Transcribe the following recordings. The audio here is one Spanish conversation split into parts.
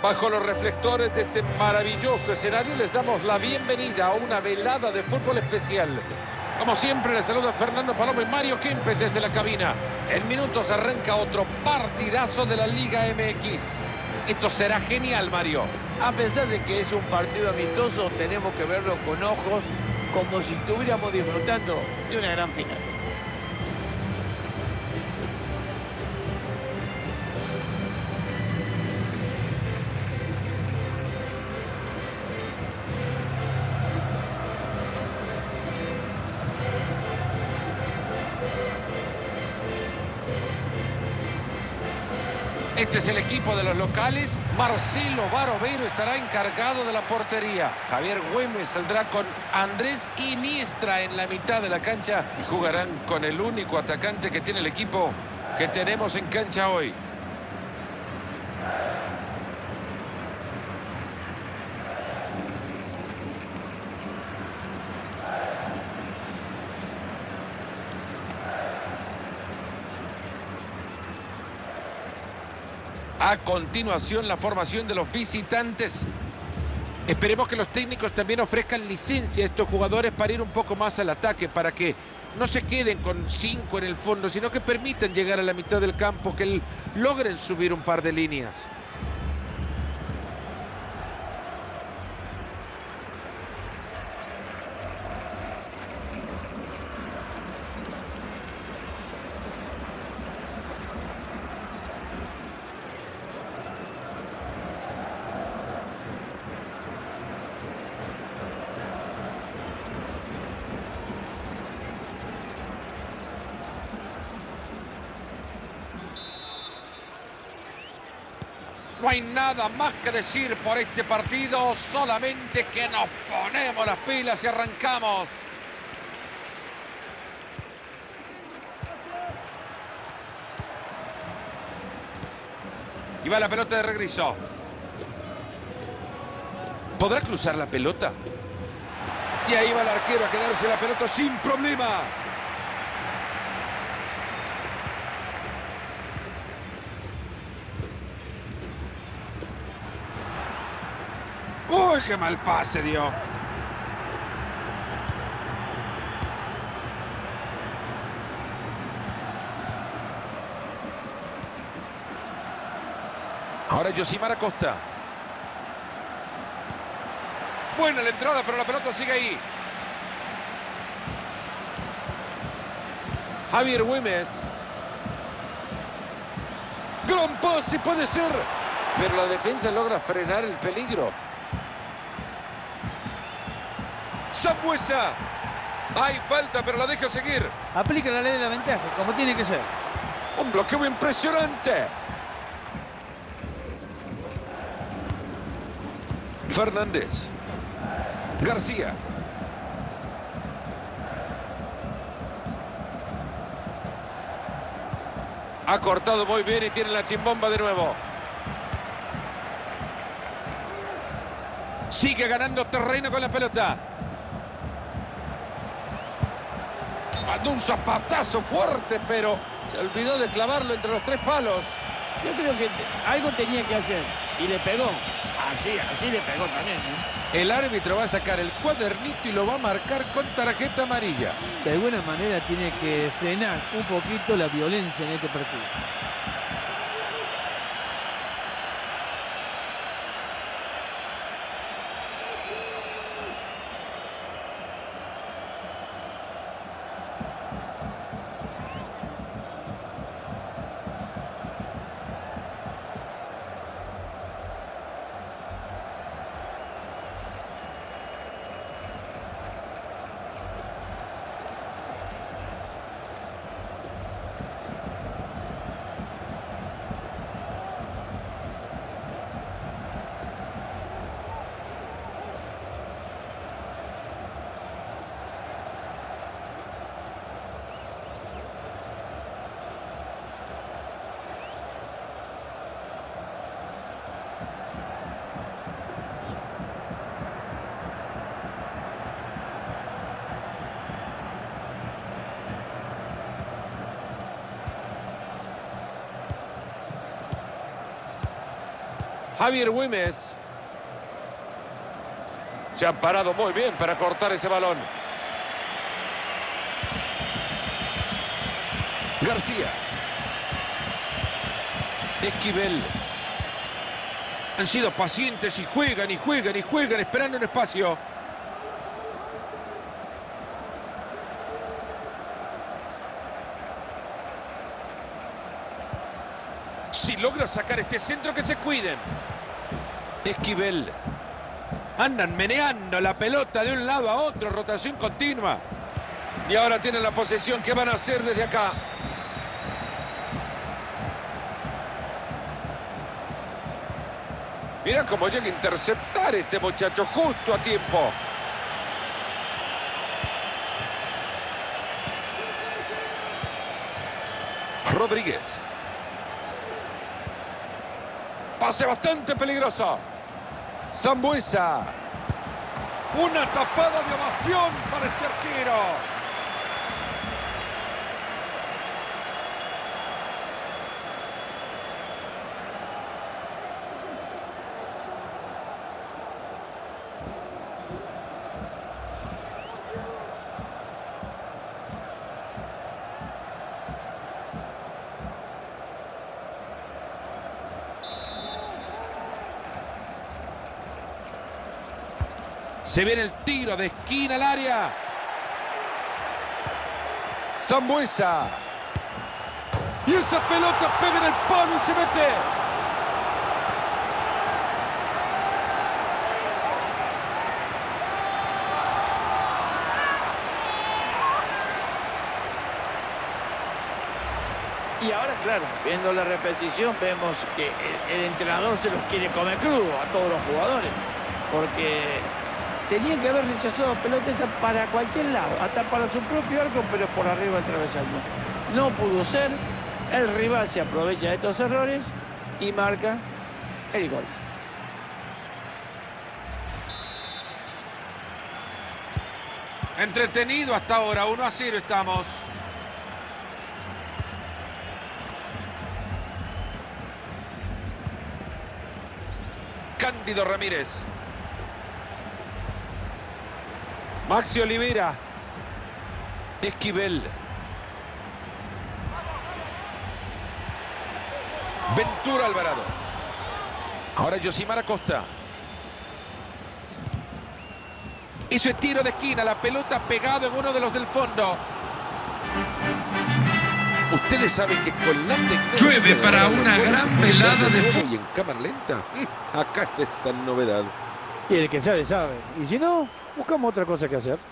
Bajo los reflectores de este maravilloso escenario les damos la bienvenida a una velada de fútbol especial. Como siempre les saluda Fernando Palomo y Mario Kempes desde la cabina. En minutos arranca otro partidazo de la Liga MX. Esto será genial, Mario. A pesar de que es un partido amistoso, tenemos que verlo con ojos como si estuviéramos disfrutando de una gran final. Este es el equipo de los locales. Marcelo Barovero estará encargado de la portería. Javier Güemes saldrá con Andrés Iniestra en la mitad de la cancha y jugarán con el único atacante que tiene el equipo que tenemos en cancha hoy. A continuación, la formación de los visitantes. Esperemos que los técnicos también ofrezcan licencia a estos jugadores para ir un poco más al ataque, para que no se queden con 5 en el fondo, sino que permitan llegar a la mitad del campo, que logren subir un par de líneas. No hay nada más que decir por este partido, solamente que nos ponemos las pilas y arrancamos. Y va la pelota de regreso. ¿Podrá cruzar la pelota? Y ahí va el arquero a quedarse la pelota sin problemas. ¡Uy, qué mal pase dio! Ahora Yosimar Acosta. Buena la entrada, pero la pelota sigue ahí. Javier Güemes. Gran pase, puede ser. Pero la defensa logra frenar el peligro. Sambuesa. Hay falta, pero la deja seguir. Aplica la ley de la ventaja, como tiene que ser. Un bloqueo impresionante. Fernández. García. Ha cortado muy bien y tiene la chimbomba de nuevo. Sigue ganando terreno con la pelota. Mandó un zapatazo fuerte, pero se olvidó de clavarlo entre los 3 palos. Yo creo que algo tenía que hacer y le pegó. Así le pegó también, ¿eh? El árbitro va a sacar el cuadernito y lo va a marcar con tarjeta amarilla. De alguna manera tiene que frenar un poquito la violencia en este partido. Javier Güemes. Se han parado muy bien para cortar ese balón. García. Esquivel. Han sido pacientes y juegan y juegan y juegan esperando un espacio. Si logra sacar este centro, que se cuiden. Esquivel. Andan meneando la pelota de un lado a otro, rotación continua. Y ahora tienen la posesión. ¿Qué van a hacer desde acá? Mira cómo llega a interceptar este muchacho justo a tiempo. Rodríguez. Pase bastante peligroso. Sambuesa. Una tapada de ovación para este arquero. Se viene el tiro de esquina al área. Sambuesa. Y esa pelota pega en el palo y se mete. Y ahora, claro, viendo la repetición, vemos que el entrenador se los quiere comer crudo a todos los jugadores. Porque tenían que haber rechazado pelotas para cualquier lado, hasta para su propio arco, pero por arriba del travesaño. No pudo ser, el rival se aprovecha de estos errores y marca el gol. Entretenido hasta ahora, 1-0 estamos. Cándido Ramírez. Maxi Olivera. Esquivel. Ventura Alvarado. Ahora Yosimar Acosta. Hizo el tiro de esquina, la pelota pegado en uno de los del fondo. Ustedes saben que con la tecnología llueve para una gran velada de fútbol. Y en cámara lenta, acá está esta novedad. Y el que sabe, sabe. Y si no, buscamos otra cosa que hacer.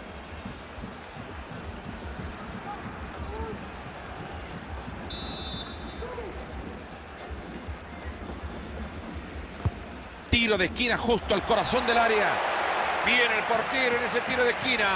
Tiro de esquina justo al corazón del área. Viene el portero en ese tiro de esquina.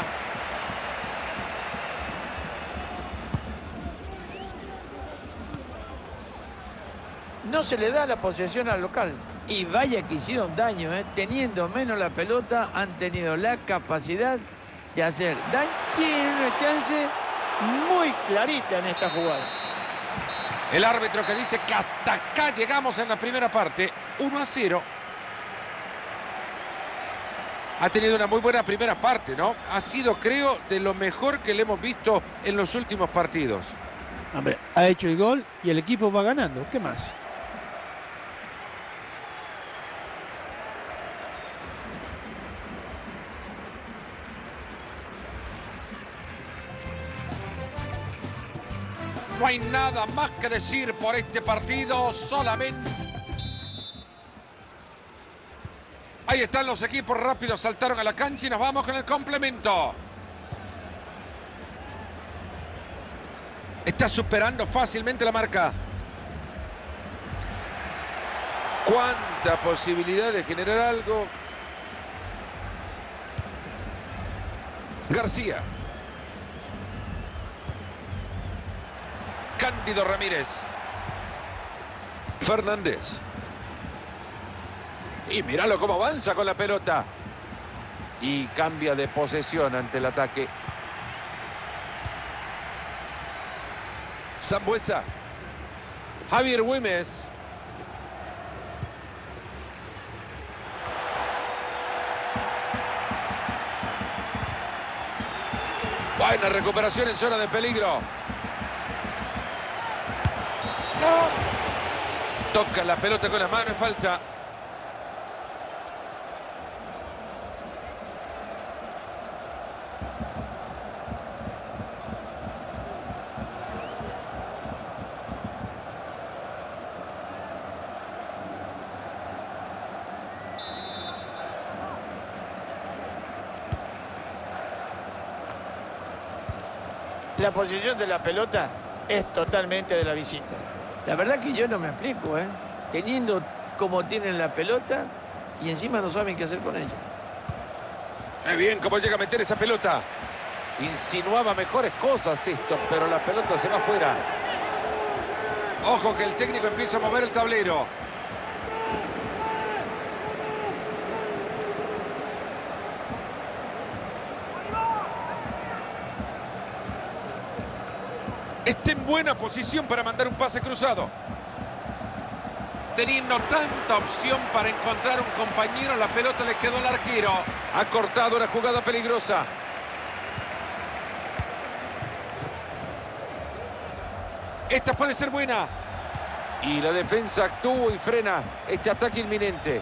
No se le da la posesión al local. Y vaya que hicieron daño, ¿eh? Teniendo menos la pelota, han tenido la capacidad de hacer daño. Tienen una chance muy clarita en esta jugada. El árbitro que dice que hasta acá llegamos en la primera parte. 1-0. Ha tenido una muy buena primera parte, ¿no? Ha sido, creo, de lo mejor que le hemos visto en los últimos partidos. Hombre, ha hecho el gol y el equipo va ganando. ¿Qué más? No hay nada más que decir por este partido, solamente... Ahí están los equipos rápidos, saltaron a la cancha y nos vamos con el complemento. Está superando fácilmente la marca. Cuánta posibilidad de generar algo. García. Cándido Ramírez. Fernández. Y míralo cómo avanza con la pelota. Y cambia de posesión ante el ataque. Sambuesa. Javier Güemes. Buena recuperación en zona de peligro. No. Toca la pelota con la mano y falta. La posición de la pelota es totalmente de la visita. La verdad que yo no me explico, ¿eh? Teniendo como tienen la pelota y encima no saben qué hacer con ella. Qué bien cómo llega a meter esa pelota. Insinuaba mejores cosas esto, pero la pelota se va afuera. Ojo que el técnico empieza a mover el tablero. Está en buena posición para mandar un pase cruzado. Teniendo tanta opción para encontrar un compañero, la pelota le quedó al arquero. Ha cortado una jugada peligrosa. Esta puede ser buena. Y la defensa actúa y frena este ataque inminente.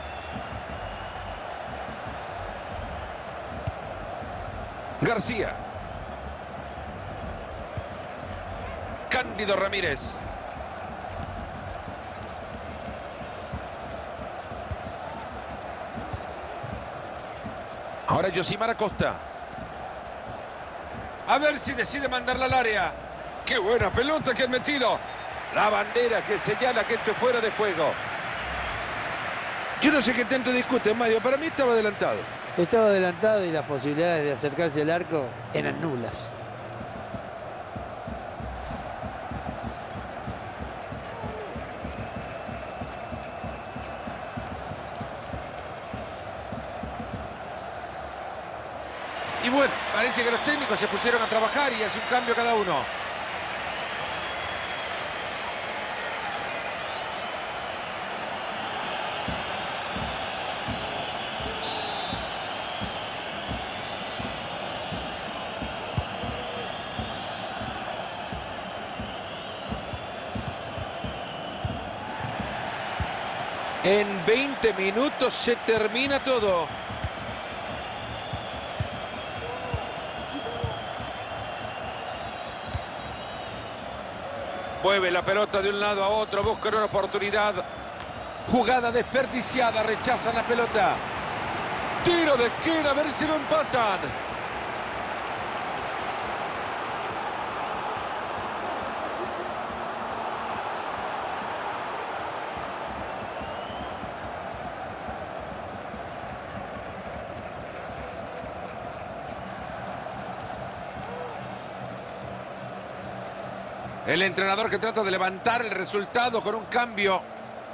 García. Cándido Ramírez. Ahora Yosimar Acosta. A ver si decide mandarla al área. ¡Qué buena pelota que han metido! La bandera que señala que esto es fuera de juego. Yo no sé qué tanto discuten, Mario. Para mí estaba adelantado. Estaba adelantado y las posibilidades de acercarse al arco eran nulas. Y bueno, parece que los técnicos se pusieron a trabajar y hace un cambio cada uno. En 20 minutos se termina todo. Mueve la pelota de un lado a otro, buscan una oportunidad. Jugada desperdiciada, rechazan la pelota. Tiro de esquina, a ver si lo empatan. El entrenador que trata de levantar el resultado con un cambio.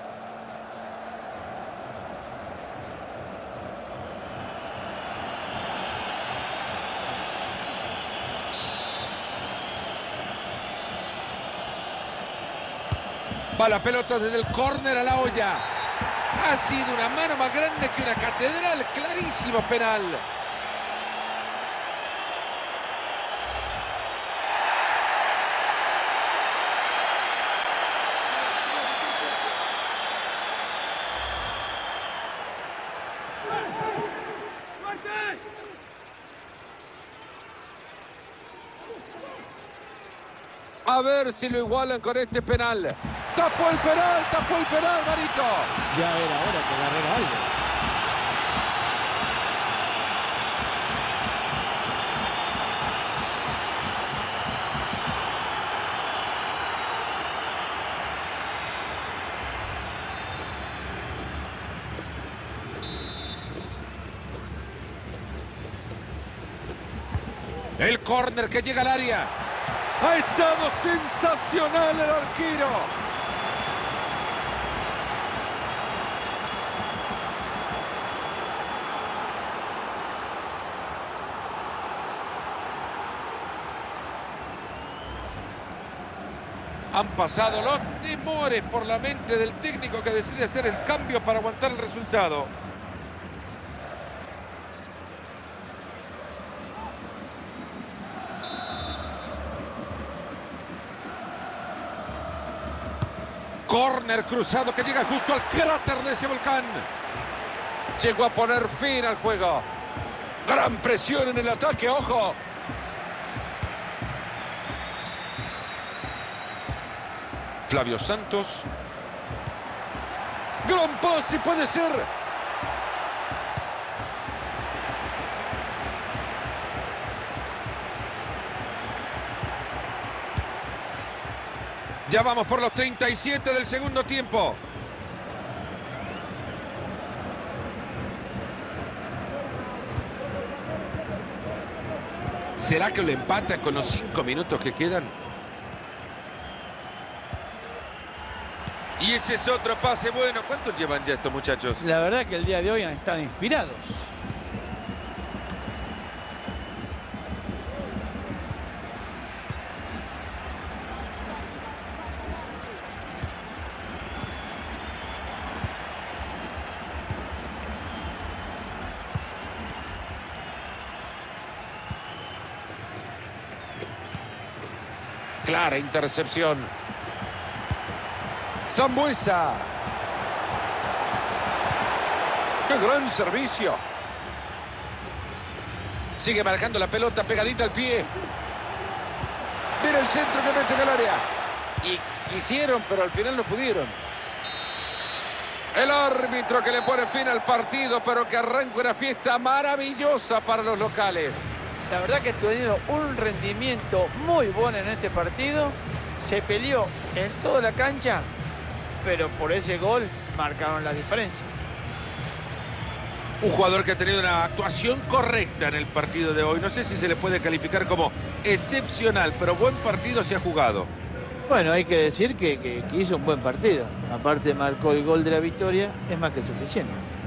Va la pelota desde el córner a la olla. Ha sido una mano más grande que una catedral. Clarísimo penal. A ver si lo igualan con este penal. Tapó el penal, Marito. Ya era hora que agarrara algo. El córner que llega al área. Ha estado sensacional el arquero. Han pasado los temores por la mente del técnico que decide hacer el cambio para aguantar el resultado. Córner cruzado que llega justo al cráter de ese volcán. Llegó a poner fin al juego. Gran presión en el ataque, ojo. Flavio Santos. Gran pase, puede ser. Ya vamos por los 37 del segundo tiempo. ¿Será que lo empatan con los 5 minutos que quedan? Y ese es otro pase bueno. ¿Cuántos llevan ya estos muchachos? La verdad que el día de hoy están inspirados. Clara intercepción. Sambuesa. ¡Qué gran servicio! Sigue marcando la pelota pegadita al pie. Mira el centro que mete en el área. Y quisieron, pero al final no pudieron. El árbitro que le pone fin al partido, pero que arranca una fiesta maravillosa para los locales. La verdad que tuvieron un rendimiento muy bueno en este partido. Se peleó en toda la cancha, pero por ese gol marcaron la diferencia. Un jugador que ha tenido una actuación correcta en el partido de hoy. No sé si se le puede calificar como excepcional, pero buen partido se ha jugado. Bueno, hay que decir que hizo un buen partido. Aparte marcó el gol de la victoria, es más que suficiente.